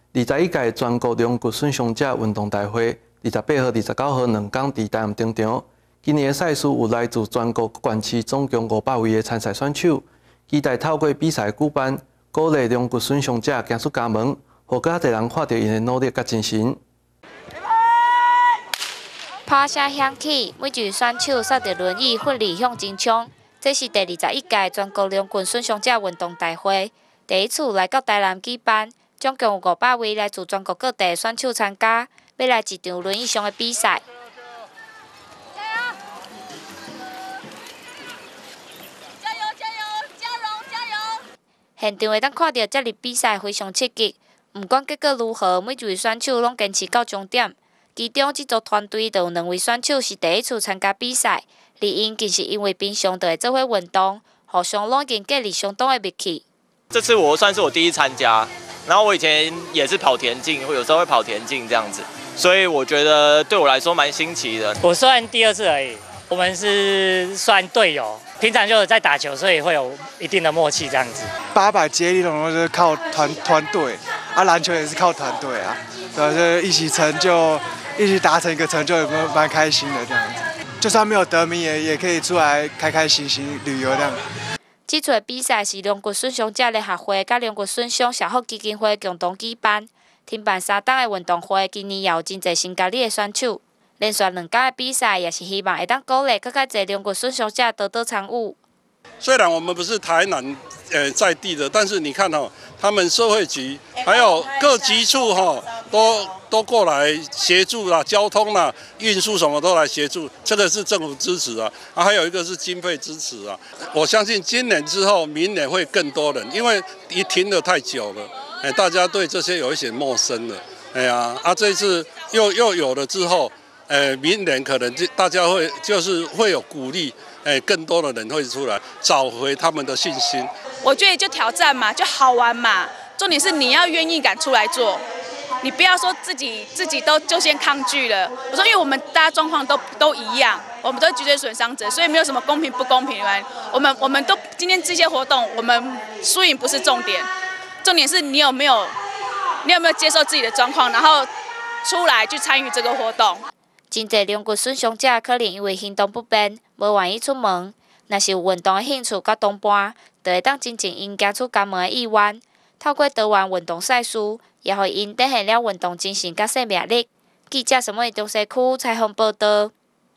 21届全国龙骨损伤者运动大会28号、29号2天伫台南登场。今年的赛事有来自全国各县市总共500位的参赛选手，期待透过比赛举办，鼓励龙骨损伤者行出家门，互更侪人看到因的努力甲精神。 炮声响起，每一位选手率着轮椅奋力向前冲。这是第21届全国龙骨损伤者运动大会第一次来到台南举办，总共有500位来自全国各地的选手参加，要来一场轮椅上的比赛。现场会当看到这日比赛非常刺激，不管结果如何，每一位选手拢坚持到终点。其中，这组团队就有2位选手是第一次参加比赛，而因更是因为平常就会做伙运动，互相拢已经建立相当的默契。 这次我算是我第一参加，然后我以前也是跑田径，有时候会跑田径这样子，所以我觉得对我来说蛮新奇的。 我算第2次而已，我们是算队友，平常就有在打球，所以会有一定的默契这样子。 800接力龙就是靠团队，篮球也是靠团队啊，对，就一起成就，一起达成一个成就，也蛮开心的这样子。就算没有得名，也可以出来开开心心旅游这样。 这次的比赛是龙骨损伤者联合会甲龙骨损伤社福基金会共同举办，停办3档的运动会，今年也有真侪新加入的选手。连续2天的比赛，也是希望会当鼓励更加侪龙骨损伤者多多参与。 虽然我们不是台南在地的，但是你看他们社会局还有各局处都过来协助啦，交通啦、运输什么都来协助，这个是政府支持啊。还有一个是经费支持啊。我相信今年之后，明年会更多人，因为停得太久了，大家对这些有一些陌生了。这一次又有了之后，明年可能大家会有鼓励。更多的人会出来找回他们的信心。 我觉得就挑战嘛，就好玩嘛。重点是你要愿意敢出来做，你不要说自己就先抗拒了。我说，因为我们大家状况都一样，我们都是脊椎损伤者，所以没有什么公平不公平的。我们都今天这些活动，我们输赢不是重点，重点是你有没有接受自己的状况，然后出来去参与这个活动。 真侪龙骨损伤者可能因为行动不便，无愿意出门。若是有运动的兴趣甲同伴，就会当真正因行出家门的意愿。透过多元运动赛事，也互因展现了运动精神甲生命力。记者陈伟中西区采访报道。